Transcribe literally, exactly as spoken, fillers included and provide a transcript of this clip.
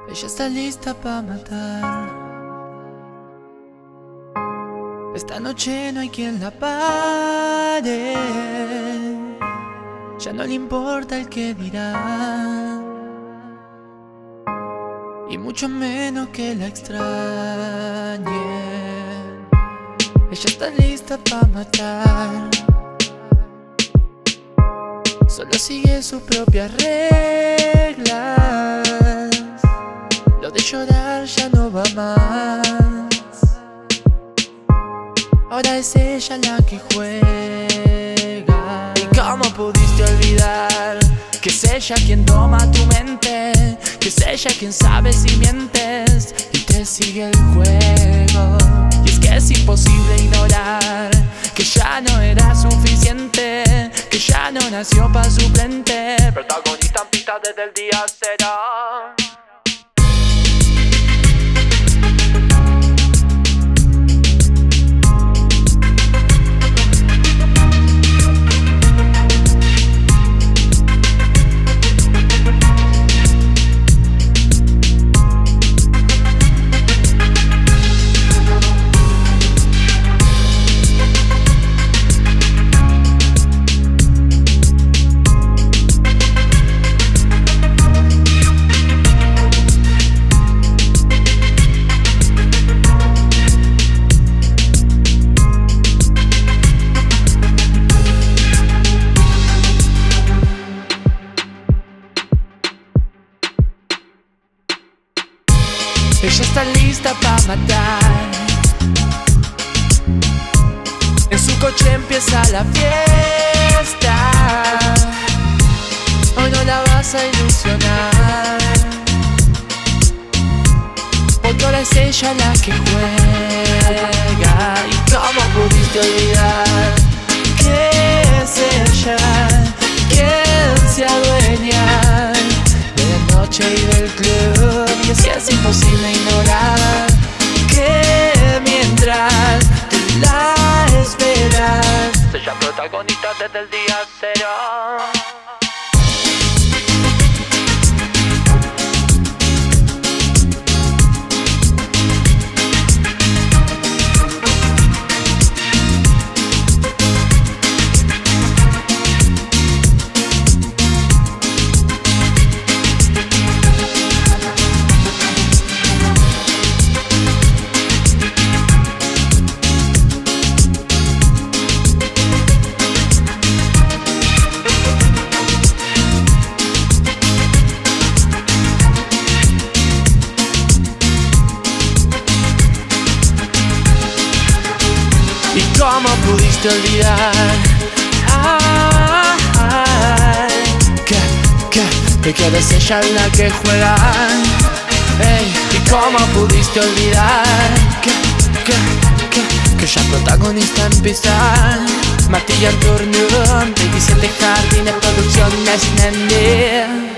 Ella está lista para matar. Esta noche no hay quien la pare. Ya no le importa el que dirá, y mucho menos que la extrañen. Ella está lista para matar. Solo sigue sus propias reglas. Lo de llorar ya no va más. Ahora es ella la que juega. ¿Y cómo pudiste olvidar que es ella quien toma tu mente? Que es ella quien sabe si mientes y te sigue el juego. Y es que es imposible ignorar que ya no era suficiente, que ya no nació para suplente. Protagonista en pista desde el día cero. Ella está lista para matar. En su coche empieza la fiesta. Hoy no la vas a ilusionar, porque ahora es ella la que juega. ¿Y cómo pudiste olvidar que es ella quien se adueña de la noche y del club? Y es que es imposible ignorar que mientras tú la esperas, ella protagonista desde el día cero. ¿Y cómo pudiste olvidar ay, ay, que, que, que quieres ella la que juega? Ey, ¿y cómo pudiste olvidar que, que, que, que ella protagonista en pista? Martilla en turno, veintisiete jardines, producciones, nene.